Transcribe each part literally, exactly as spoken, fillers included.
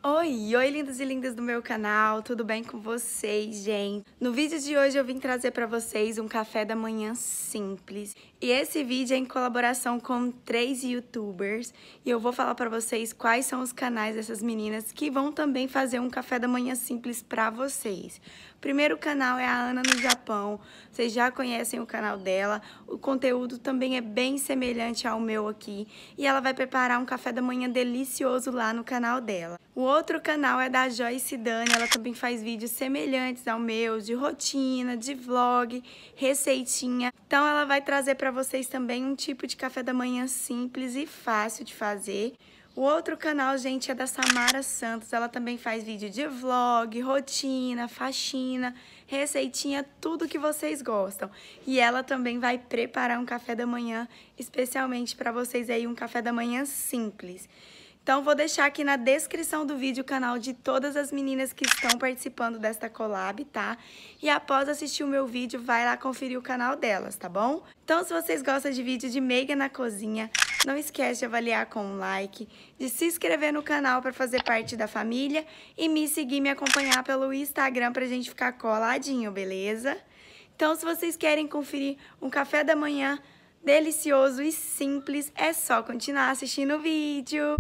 Oi, oi lindos e lindas do meu canal, tudo bem com vocês, gente? No vídeo de hoje eu vim trazer para vocês um café da manhã simples. E esse vídeo é em colaboração com três youtubers e eu vou falar para vocês quais são os canais dessas meninas que vão também fazer um café da manhã simples para vocês. O primeiro canal é a Ana no Japão, vocês já conhecem o canal dela, o conteúdo também é bem semelhante ao meu aqui e ela vai preparar um café da manhã delicioso lá no canal dela. O outro canal é da Joyce Dani, ela também faz vídeos semelhantes ao meu, de rotina, de vlog, receitinha. Então ela vai trazer para vocês também um tipo de café da manhã simples e fácil de fazer. O outro canal, gente, é da Samara Santos, ela também faz vídeo de vlog, rotina, faxina, receitinha, tudo que vocês gostam. E ela também vai preparar um café da manhã, especialmente para vocês aí, um café da manhã simples. Então, vou deixar aqui na descrição do vídeo o canal de todas as meninas que estão participando desta collab, tá? E após assistir o meu vídeo, vai lá conferir o canal delas, tá bom? Então, se vocês gostam de vídeo de meiga na cozinha, não esquece de avaliar com um like, de se inscrever no canal para fazer parte da família e me seguir, me acompanhar pelo Instagram pra gente ficar coladinho, beleza? Então, se vocês querem conferir um café da manhã delicioso e simples, é só continuar assistindo o vídeo.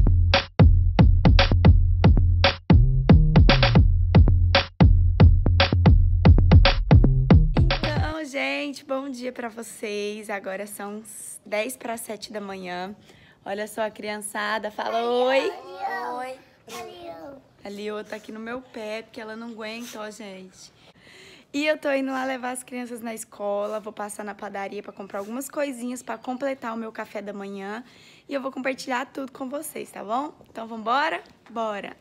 Gente, bom dia pra vocês. Agora são dez para sete da manhã. Olha só a criançada. Fala oi. Oi. A Lio tá aqui no meu pé porque ela não aguenta, ó, gente. E eu tô indo lá levar as crianças na escola. Vou passar na padaria pra comprar algumas coisinhas pra completar o meu café da manhã. E eu vou compartilhar tudo com vocês, tá bom? Então vambora? Bora!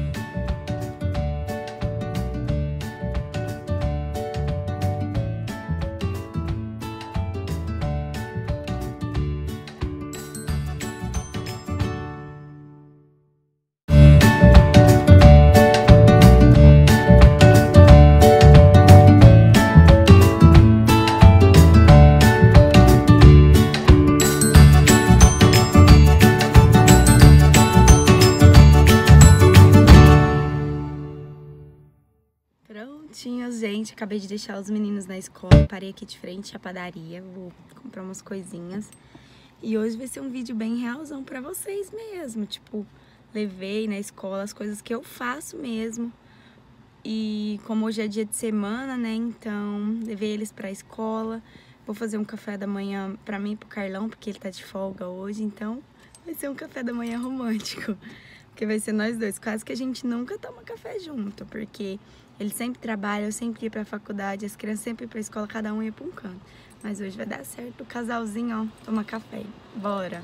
Prontinhos, gente, acabei de deixar os meninos na escola, parei aqui de frente à padaria, vou comprar umas coisinhas. E hoje vai ser um vídeo bem realzão pra vocês mesmo, tipo, levei na escola as coisas que eu faço mesmo. E como hoje é dia de semana, né, então levei eles pra escola, vou fazer um café da manhã pra mim e pro Carlão, porque ele tá de folga hoje, então vai ser um café da manhã romântico. Porque vai ser nós dois, quase que a gente nunca toma café junto, porque ele sempre trabalha, eu sempre ia pra faculdade, as crianças sempre iam pra escola, cada um ia pra um canto. Mas hoje vai dar certo, o casalzinho, ó, toma café. Bora!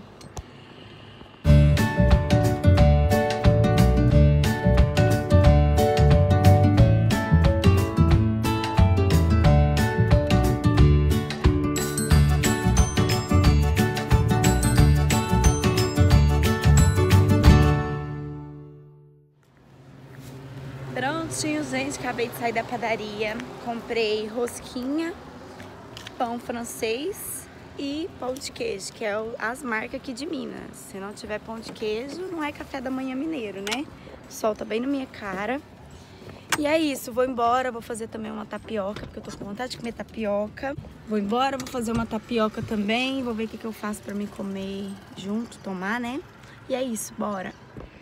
Prontinho, gente, acabei de sair da padaria, comprei rosquinha, pão francês e pão de queijo, que é as marcas aqui de Minas. Se não tiver pão de queijo, não é café da manhã mineiro, né? O sol tá bem na minha cara. E é isso, vou embora, vou fazer também uma tapioca, porque eu tô com vontade de comer tapioca. Vou embora, vou fazer uma tapioca também, vou ver o que, que eu faço pra me comer junto, tomar, né? E é isso, bora!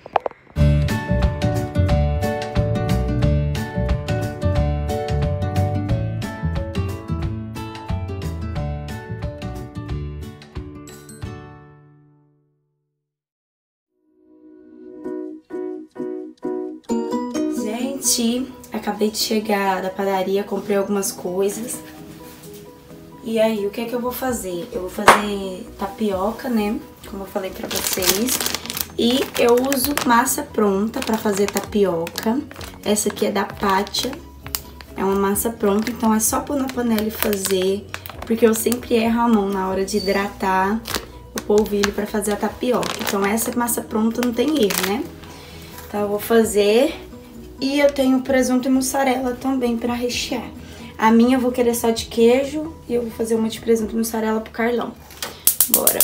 Gente, acabei de chegar da padaria, comprei algumas coisas. E aí, o que é que eu vou fazer? Eu vou fazer tapioca, né? Como eu falei pra vocês. E eu uso massa pronta pra fazer tapioca. Essa aqui é da Pátia. É uma massa pronta, então é só pôr na panela e fazer. Porque eu sempre erro a mão na hora de hidratar o polvilho pra fazer a tapioca. Então essa massa pronta não tem erro, né? Então eu vou fazer... E eu tenho presunto e mussarela também pra rechear. A minha eu vou querer só de queijo e eu vou fazer uma de presunto e mussarela pro Carlão. Bora!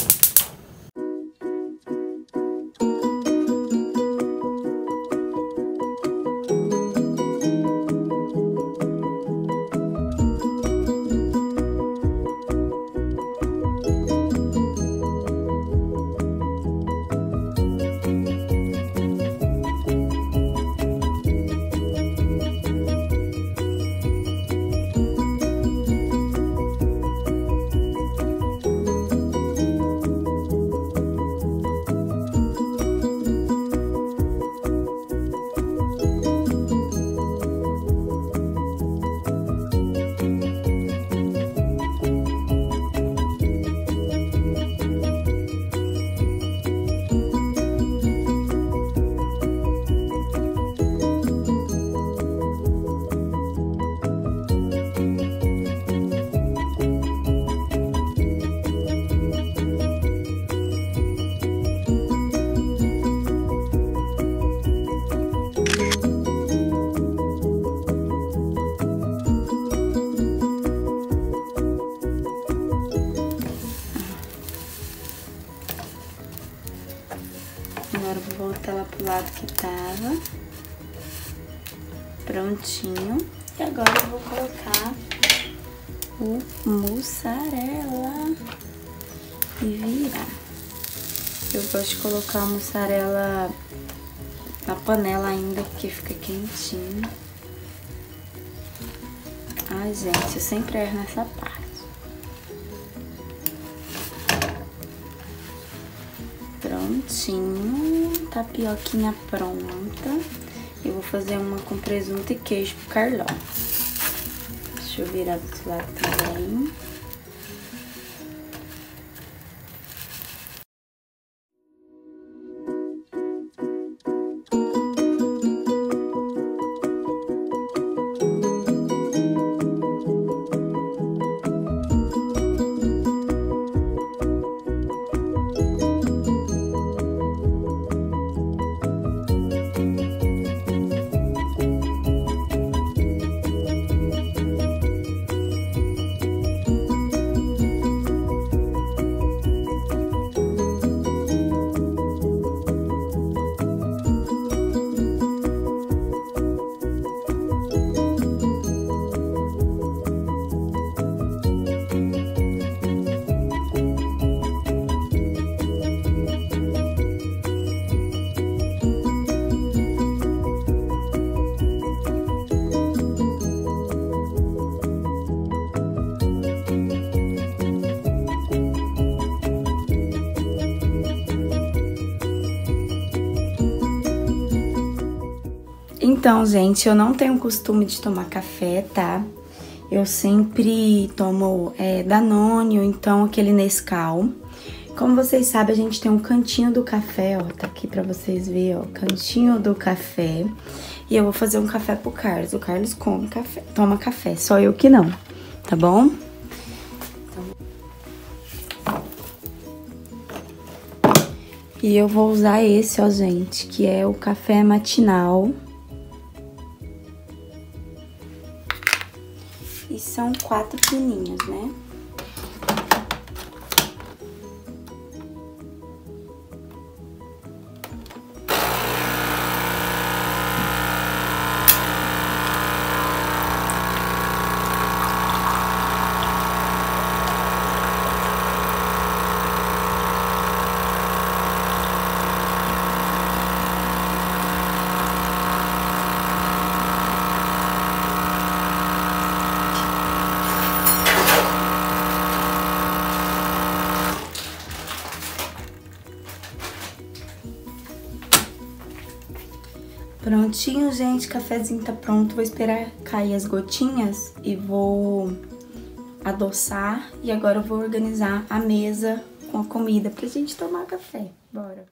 pro lado que tava. Prontinho. E agora eu vou colocar o mussarela e virar. Eu gosto de colocar a mussarela na panela ainda, porque fica quentinho. Ai, gente, eu sempre erro nessa parte. Prontinho, tapioquinha pronta. Eu vou fazer uma com presunto e queijo pro Carlão. Deixa eu virar do outro lado também. Então, gente, eu não tenho costume de tomar café, tá? Eu sempre tomo é, Danone ou então aquele Nescau. Como vocês sabem, a gente tem um cantinho do café, ó, tá aqui pra vocês verem, ó, cantinho do café. E eu vou fazer um café pro Carlos. O Carlos come café, toma café, só eu que não, tá bom? E eu vou usar esse, ó, gente, que é o café matinal. E são quatro pininhos, né? Prontinho, gente, cafezinho tá pronto. Vou esperar cair as gotinhas e vou adoçar. E agora eu vou organizar a mesa com a comida pra gente tomar café. Bora!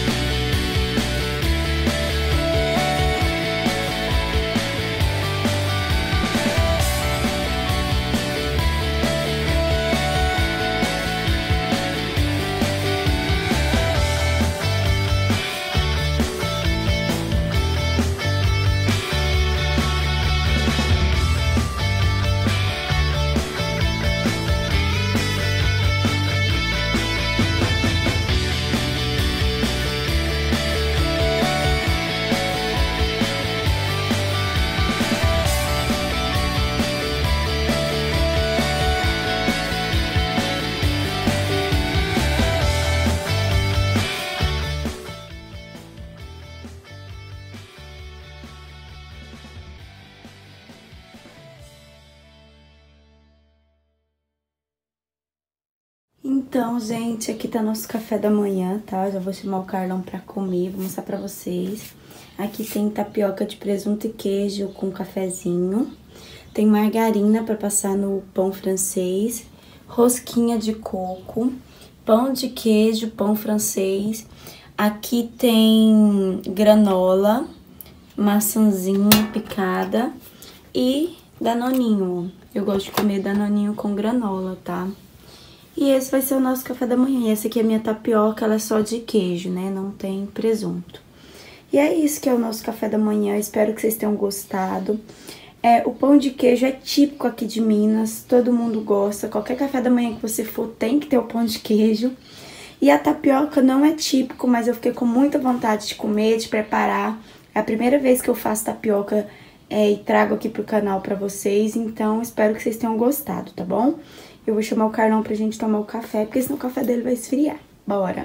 Então, gente, aqui tá nosso café da manhã, tá? Já vou chamar o Carlão pra comer, vou mostrar pra vocês. Aqui tem tapioca de presunto e queijo com cafezinho. Tem margarina pra passar no pão francês. Rosquinha de coco. Pão de queijo, pão francês. Aqui tem granola, maçãzinha picada e danoninho. Eu gosto de comer danoninho com granola, tá? E esse vai ser o nosso café da manhã. E essa aqui é a minha tapioca, ela é só de queijo, né? Não tem presunto. E é isso que é o nosso café da manhã. Espero que vocês tenham gostado. É, o pão de queijo é típico aqui de Minas. Todo mundo gosta. Qualquer café da manhã que você for tem que ter o pão de queijo. E a tapioca não é típico, mas eu fiquei com muita vontade de comer, de preparar. É a primeira vez que eu faço tapioca é, e trago aqui pro canal pra vocês, então espero que vocês tenham gostado, tá bom? Eu vou chamar o Carlão pra gente tomar o café, porque senão o café dele vai esfriar. Bora!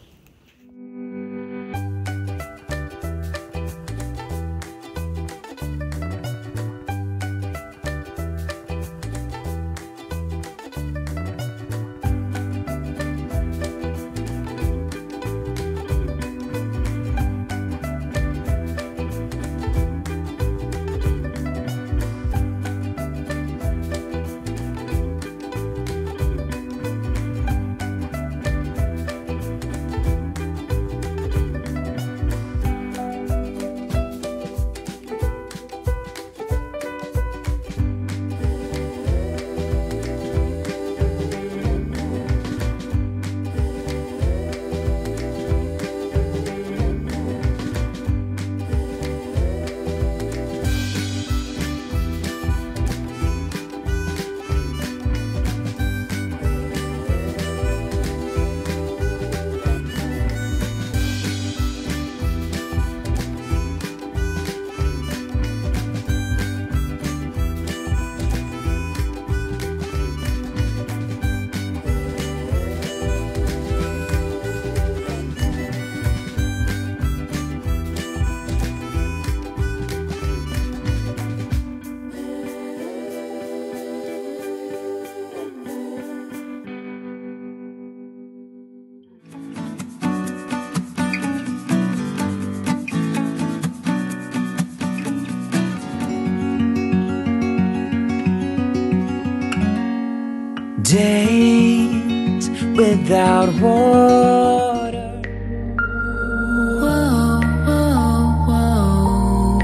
Days without water. Whoa, whoa, whoa.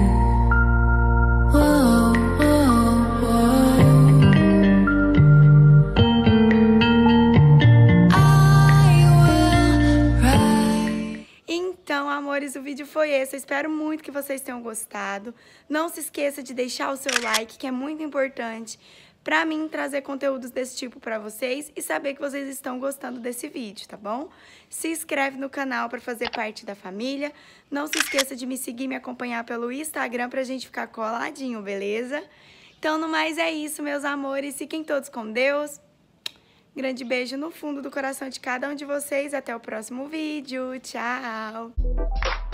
Whoa, whoa, whoa. I will ride. Então, amores, o vídeo foi esse. Eu espero muito que vocês tenham gostado. Não se esqueça de deixar o seu like, que é muito importante pra mim trazer conteúdos desse tipo pra vocês e saber que vocês estão gostando desse vídeo, tá bom? Se inscreve no canal pra fazer parte da família. Não se esqueça de me seguir e me acompanhar pelo Instagram pra gente ficar coladinho, beleza? Então, no mais é isso, meus amores. Fiquem todos com Deus. Grande beijo no fundo do coração de cada um de vocês. Até o próximo vídeo. Tchau!